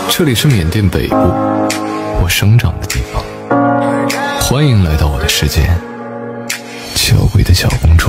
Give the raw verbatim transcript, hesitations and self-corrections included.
这里是缅甸北部，我生长的地方。欢迎来到我的世界，小鬼的小公主。